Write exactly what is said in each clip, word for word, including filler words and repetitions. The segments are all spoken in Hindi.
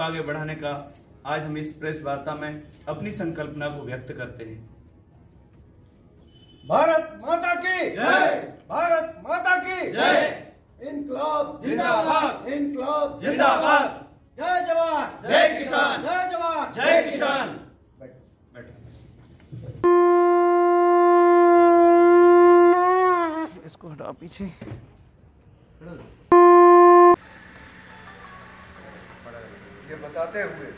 आगे बढ़ाने का आज हम इस प्रेस वार्ता में अपनी संकल्पना को व्यक्त करते हैं। भारत माता की जय। भारत माता की जय। इनकलाब जिंदाबाद। इनकलाब जिंदाबाद। जय जवान जय किसान। जय जवान जय किसान। इसको हटा पीछे। ये बताते हुए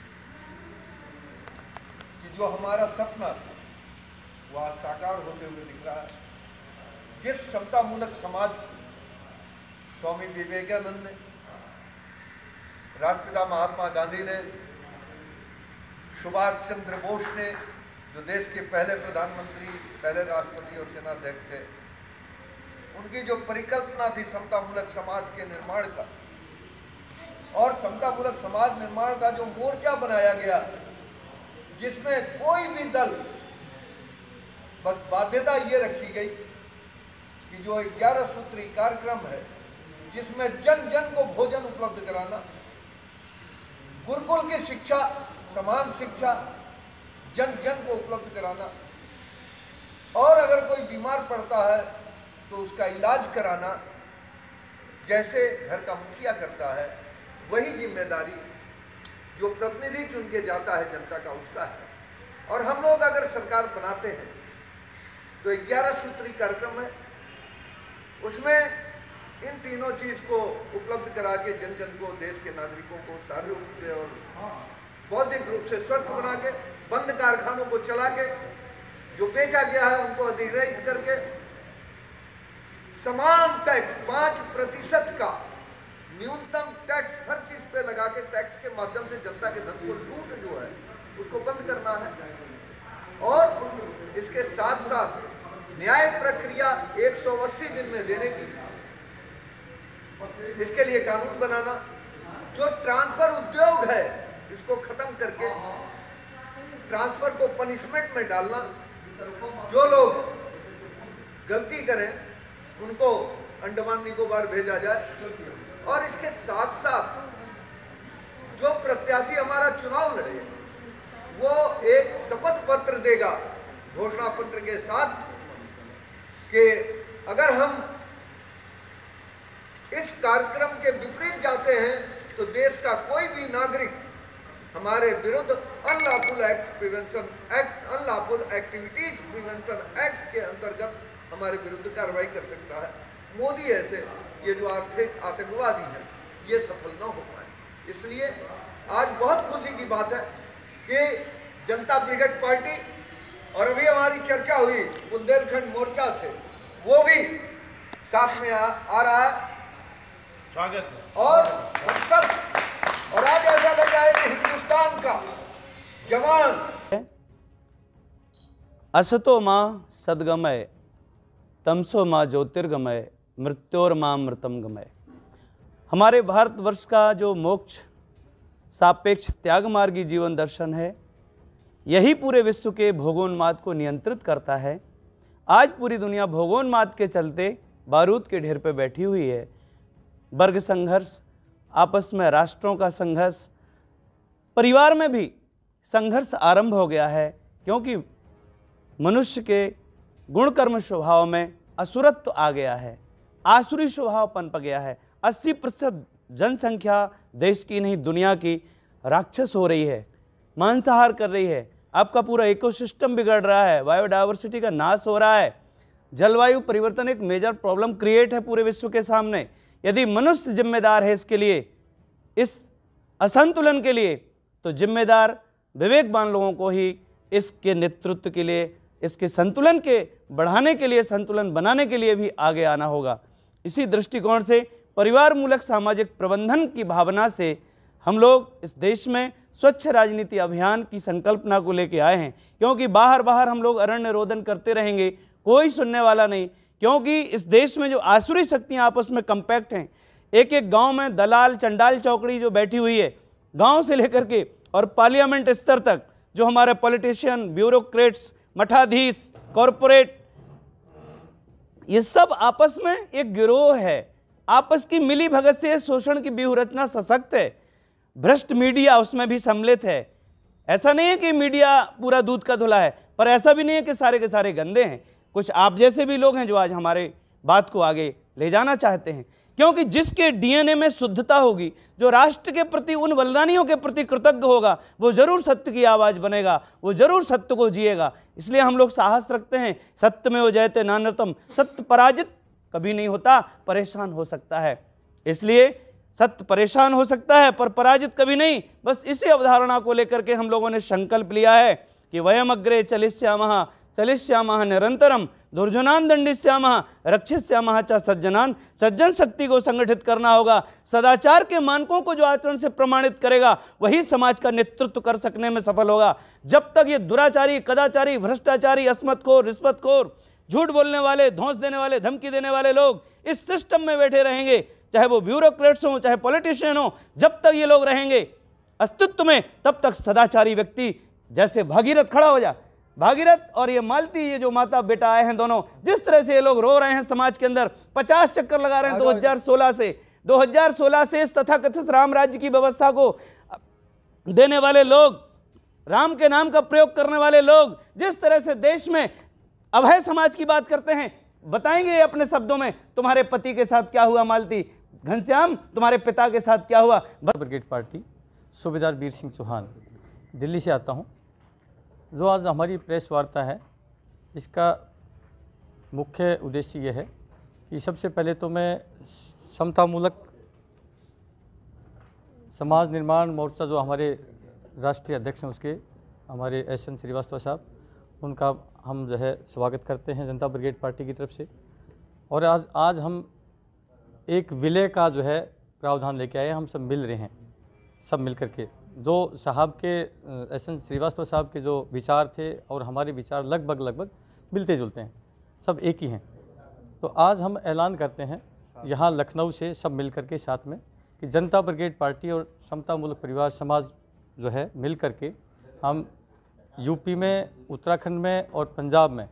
कि जो हमारा सपना था वो आज साकार होते हुए दिख रहा है। जिस समतामूलक समाज की स्वामी विवेकानंद ने, राष्ट्रपिता महात्मा गांधी ने, सुभाष चंद्र बोस ने, जो देश के पहले प्रधानमंत्री, पहले राष्ट्रपति और सेनाध्यक्ष थे, उनकी जो परिकल्पना थी समतामूलक समाज के निर्माण का, और समतामूलक समाज निर्माण का जो मोर्चा बनाया गया, जिसमें कोई भी दल, बस बाध्यता ये रखी गई कि जो ग्यारह सूत्री कार्यक्रम है, जिसमें जन जन को भोजन उपलब्ध कराना, गुरुकुल की शिक्षा, समान शिक्षा जन जन को उपलब्ध कराना, और अगर कोई बीमार पड़ता है तो उसका इलाज कराना, जैसे घर का मुखिया करता है, वही जिम्मेदारी जो प्रतिनिधि चुन के जाता है जनता का, उसका है। और हम लोग अगर सरकार बनाते हैं तो ग्यारह सूत्री कार्यक्रम है, उसमें इन तीनों चीज को उपलब्ध करा के जन जन को, देश के नागरिकों को शारीरिक रूप से और बौद्धिक रूप से स्वस्थ बना के, बंद कारखानों को चला के, जो बेचा गया है उनको अधिग्रहित करके, समान टैक्स पांच प्रतिशत का न्यूनतम टैक्स हर चीज पे लगा के, टैक्स के माध्यम से जनता के धन को लूट जो है उसको बंद करना है। और इसके साथ साथ न्याय प्रक्रिया एक सौ अस्सी दिन में देने की, इसके लिए कानून बनाना। जो ट्रांसफर उद्योग है इसको खत्म करके ट्रांसफर को पनिशमेंट में डालना। जो लोग गलती करें उनको अंडमान निकोबार भेजा जाए। और इसके साथ साथ जो प्रत्याशी हमारा चुनाव लड़े वो एक शपथ पत्र देगा घोषणा पत्र के साथ कि अगर हम इस कार्यक्रम के विपरीत जाते हैं तो देश का कोई भी नागरिक हमारे विरुद्ध unlawful act prevention act unlawful activities prevention act के अंतर्गत हमारे विरुद्ध कार्रवाई कर सकता है। मोदी ऐसे ये जो आर्थिक आतंकवादी हैं ये सफल न हो पाए। इसलिए आज बहुत खुशी की बात है कि जनता ब्रिगेड पार्टी, और अभी हमारी चर्चा हुई बुंदेलखंड मोर्चा से, वो भी साथ में आ, आ रहा है। स्वागत है। और हम सब, और आज ऐसा लग रहा है कि हिंदुस्तान का जवान। असतो मां सद्गमय तमसो मां ज्योतिर्गमय मृत्योर मां मृतम गमय। हमारे भारतवर्ष का जो मोक्ष सापेक्ष त्यागमार्गी जीवन दर्शन है, यही पूरे विश्व के भोगोन्माद को नियंत्रित करता है। आज पूरी दुनिया भोगोन्माद के चलते बारूद के ढेर पर बैठी हुई है। वर्ग संघर्ष, आपस में राष्ट्रों का संघर्ष, परिवार में भी संघर्ष आरंभ हो गया है, क्योंकि मनुष्य के गुण कर्म स्वभाव में असुरत्व आ गया है, आसुरी स्वभाव पनप गया है। अस्सी प्रतिशत जनसंख्या देश की नहीं दुनिया की राक्षस हो रही है, मांसाहार कर रही है। आपका पूरा इकोसिस्टम बिगड़ रहा है, बायोडायवर्सिटी का नाश हो रहा है। जलवायु परिवर्तन एक मेजर प्रॉब्लम क्रिएट है पूरे विश्व के सामने। यदि मनुष्य जिम्मेदार है इसके लिए, इस असंतुलन के लिए, तो जिम्मेदार विवेकवान लोगों को ही इसके नेतृत्व के लिए, इसके संतुलन के बढ़ाने के लिए, संतुलन बनाने के लिए भी आगे आना होगा। इसी दृष्टिकोण से परिवार मूलक सामाजिक प्रबंधन की भावना से हम लोग इस देश में स्वच्छ राजनीति अभियान की संकल्पना को लेकर आए हैं, क्योंकि बाहर बाहर हम लोग अरण्य रोदन करते रहेंगे, कोई सुनने वाला नहीं। क्योंकि इस देश में जो आसुरी शक्तियां आपस में कंपैक्ट हैं, एक एक गांव में दलाल चंडाल चौकड़ी जो बैठी हुई है, गांव से लेकर के और पार्लियामेंट स्तर तक जो हमारे पॉलिटिशियन, ब्यूरोक्रेट्स, मठाधीश, कॉरपोरेट, ये सब आपस में एक गिरोह है। आपस की मिली भगत से शोषण की व्यूह रचना सशक्त है। भ्रष्ट मीडिया उसमें भी सम्मिलित है। ऐसा नहीं है कि मीडिया पूरा दूध का धुला है, पर ऐसा भी नहीं है कि सारे के सारे गंदे हैं। कुछ आप जैसे भी लोग हैं जो आज हमारे बात को आगे ले जाना चाहते हैं, क्योंकि जिसके डीएनए में शुद्धता होगी, जो राष्ट्र के प्रति, उन बलिदानियों के प्रति कृतज्ञ होगा, वो जरूर सत्य की आवाज बनेगा, वो जरूर सत्य को जिएगा। इसलिए हम लोग साहस रखते हैं, सत्य में वो जयते नानृतम, सत्य पराजित कभी नहीं होता, परेशान हो सकता है। इसलिए सत्य परेशान हो सकता है पर पराजित कभी नहीं। बस इसी अवधारणा को लेकर के हम लोगों ने संकल्प लिया है कि वयम अग्रे चलिष्यामः चलिष्यामः निरंतरम दुर्जनान दंडिष्यामः रक्षिष्यामः च सज्जनान। सज्जन शक्ति को संगठित करना होगा। सदाचार के मानकों को जो आचरण से प्रमाणित करेगा वही समाज का नेतृत्व कर सकने में सफल होगा। जब तक ये दुराचारी, कदाचारी, भ्रष्टाचारी, अस्मतखोर, रिश्वतखोर, झूठ बोलने वाले, धौंस देने वाले, धमकी देने वाले लोग इस सिस्टम में बैठे रहेंगे, चाहे वो ब्यूरोक्रेट्स हों, चाहे पॉलिटिशियन हों, जब तक ये लोग रहेंगे अस्तित्व में, तब तक सदाचारी व्यक्ति जैसे भागीरथ खड़ा हो जा। भागीरथ और ये मालती, ये जो माता बेटा आए हैं दोनों, जिस तरह से ये लोग रो रहे हैं समाज के अंदर, पचास चक्कर लगा रहे हैं दो हज़ार सोलह से दो हज़ार सोलह से इस तथाकथित राम राज्य की व्यवस्था को देने वाले लोग, राम के नाम का प्रयोग करने वाले लोग जिस तरह से देश में अभय समाज की बात करते हैं, बताएंगे अपने शब्दों में तुम्हारे पति के साथ क्या हुआ मालती, घनश्याम तुम्हारे पिता के साथ क्या हुआ। ब्रिगेड पार्टी सूबेदार वीर सिंह चौहान दिल्ली से आता हूं। जो आज हमारी प्रेस वार्ता है, इसका मुख्य उद्देश्य यह है कि सबसे पहले तो मैं समतामूलक समाज निर्माण मोर्चा जो हमारे राष्ट्रीय अध्यक्ष हैं उसके हमारे एस एन श्रीवास्तव साहब, उनका हम जो है स्वागत करते हैं जनता ब्रिगेड पार्टी की तरफ से। और आज आज हम एक विलय का जो है प्रावधान लेके आए, हम सब मिल रहे हैं, सब मिल कर के। जो साहब के एस एन श्रीवास्तव साहब के जो विचार थे और हमारे विचार लगभग लगभग मिलते जुलते हैं, सब एक ही हैं। तो आज हम ऐलान करते हैं यहाँ लखनऊ से सब मिल कर के साथ में कि जनता ब्रिगेड पार्टी और समतामूलक परिवार समाज जो है मिल कर के हम यूपी में, उत्तराखंड में और पंजाब में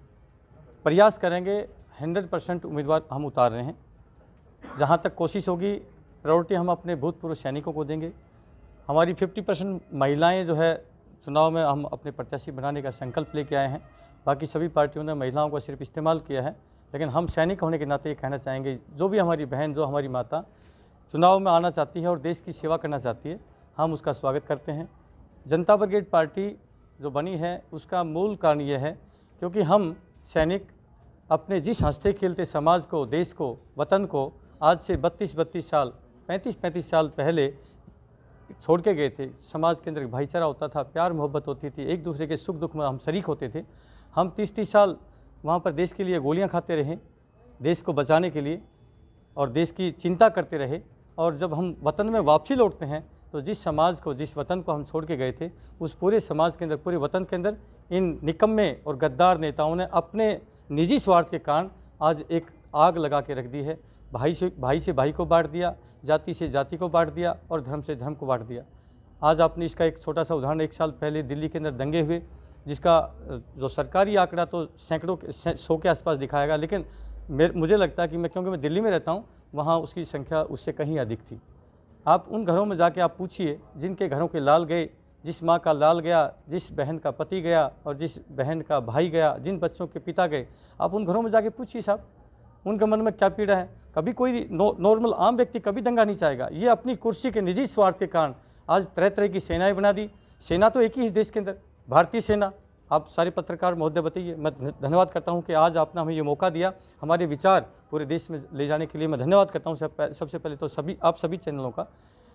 प्रयास करेंगे। हंड्रेड परसेंट उम्मीदवार हम उतार रहे हैं। जहाँ तक कोशिश होगी प्रायोरिटी हम अपने भूतपूर्व सैनिकों को देंगे। हमारी पचास परसेंट महिलाएं जो है चुनाव में हम अपने प्रत्याशी बनाने का संकल्प लेके आए हैं। बाकी सभी पार्टियों ने महिलाओं का सिर्फ इस्तेमाल किया है, लेकिन हम सैनिक होने के नाते ये कहना चाहेंगे, जो भी हमारी बहन, जो हमारी माता चुनाव में आना चाहती है और देश की सेवा करना चाहती है, हम उसका स्वागत करते हैं। जनता ब्रिगेड पार्टी जो बनी है उसका मूल कारण ये है क्योंकि हम सैनिक अपने जिस हंसते खेलते समाज को, देश को, वतन को आज से बत्तीस बत्तीस साल, पैंतीस पैंतीस साल पहले छोड़ के गए थे। समाज के अंदर भाईचारा होता था, प्यार मोहब्बत होती थी, एक दूसरे के सुख दुख में हम शरीक होते थे। हम तीस तीस साल वहाँ पर देश के लिए गोलियाँ खाते रहे, देश को बचाने के लिए, और देश की चिंता करते रहे। और जब हम वतन में वापसी लौटते हैं तो जिस समाज को, जिस वतन को हम छोड़ के गए थे, उस पूरे समाज के अंदर, पूरे वतन के अंदर इन निकम्मे और गद्दार नेताओं ने अपने निजी स्वार्थ के कारण आज एक आग लगा के रख दी है। भाई से भाई से भाई को बांट दिया, जाति से जाति को बांट दिया और धर्म से धर्म को बांट दिया। आज आपने इसका एक छोटा सा उदाहरण, एक साल पहले दिल्ली के अंदर दंगे हुए, जिसका जो सरकारी आंकड़ा तो सैकड़ों सौ के आसपास दिखाएगा, लेकिन मुझे लगता है कि मैं, क्योंकि मैं दिल्ली में रहता हूँ, वहाँ उसकी संख्या उससे कहीं अधिक थी। आप उन घरों में जाके आप पूछिए जिनके घरों के लाल गए, जिस माँ का लाल गया, जिस बहन का पति गया और जिस बहन का भाई गया, जिन बच्चों के पिता गए, आप उन घरों में जाके पूछिए साहब, उनके मन में क्या पीड़ा है। कभी कोई नो, नॉर्मल आम व्यक्ति कभी दंगा नहीं चाहेगा। ये अपनी कुर्सी के निजी स्वार्थ के कारण आज तरह तरह की सेनाएं बना दी। सेना तो एक ही इस देश के अंदर, भारतीय सेना। आप सारे पत्रकार महोदय बताइए। मैं धन्यवाद करता हूं कि आज आपने हमें ये मौका दिया, हमारे विचार पूरे देश में ले जाने के लिए। मैं धन्यवाद करता हूं सब, सबसे पहले तो सभी आप सभी चैनलों का,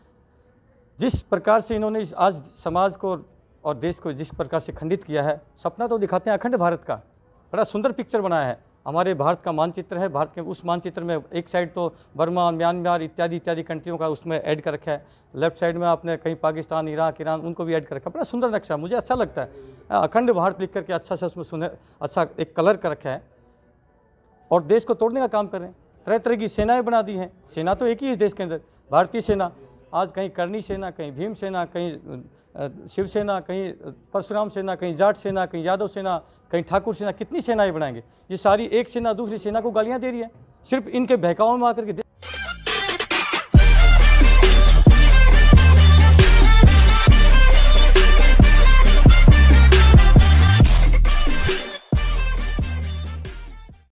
जिस प्रकार से इन्होंने इस आज समाज को और देश को जिस प्रकार से खंडित किया है। सपना तो दिखाते हैं अखंड भारत का, बड़ा सुंदर पिक्चर बनाया है। हमारे भारत का मानचित्र है, भारत के उस मानचित्र में एक साइड तो बर्मा, म्यांमार इत्यादि इत्यादि कंट्रियों का उसमें ऐड कर रखा है, लेफ्ट साइड में आपने कहीं पाकिस्तान, इराक, ईरान, उनको भी ऐड कर रखा है। बड़ा सुंदर नक्शा, मुझे अच्छा लगता है। अखंड भारत लिख करके अच्छा सा उसमें सुने अच्छा एक कलर कर रखा है, और देश को तोड़ने का काम कर रहे हैं। तरह तरह की सेनाएँ बना दी हैं। सेना तो एक ही है देश के अंदर, भारतीय सेना। आज कहीं करनी सेना, कहीं भीम सेना, कहीं शिवसेना, कहीं परशुराम सेना, कहीं जाट सेना, कहीं यादव सेना, कहीं ठाकुर सेना, कितनी सेनाएं बनाएंगे। ये सारी एक सेना दूसरी सेना को गालियां दे रही है, सिर्फ इनके बहकावों में आकर के।